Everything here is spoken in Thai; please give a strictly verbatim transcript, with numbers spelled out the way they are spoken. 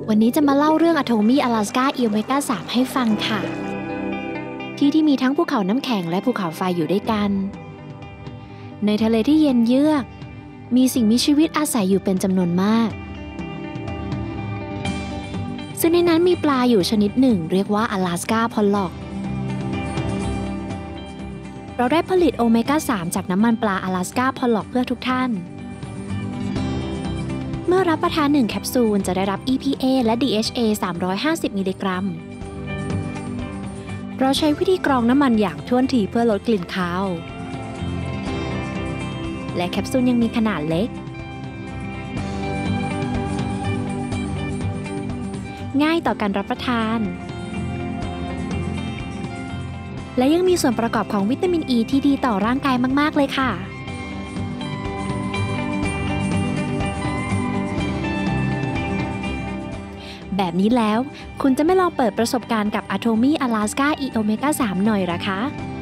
วันนี้จะมาเล่าเรื่อง Atomy Alaska E Omega สาม ให้ฟังค่ะที่ที่มีทั้งภูเขาน้ำแข็งและภูเขาไฟอยู่ด้วยกันในทะเลที่เย็นเยือกมีสิ่งมีชีวิตอาศัยอยู่เป็นจำนวนมากซึ่งในนั้นมีปลาอยู่ชนิดหนึ่งเรียกว่า Alaska Pollock เราได้ผลิตโอเมก้า สาม จากน้ำมันปลา Alaska Pollock เพื่อทุกท่านเมื่อรับประทานหนึ่งแคปซูลจะได้รับ อี พี เอ และ ดี เอช เอ สามร้อยห้าสิบ มิลลิกรัมเราใช้วิธีกรองน้ำมันอย่างถ้วนถี่เพื่อลดกลิ่นคาวและแคปซูลยังมีขนาดเล็กง่ายต่อการรับประทานและยังมีส่วนประกอบของวิตามินอ e ีที่ดีต่อร่างกายมากๆเลยค่ะแบบนี้แล้วคุณจะไม่ลองเปิดประสบการณ์กับ Atomy Alaska E Omega สาม หน่อยหรอคะ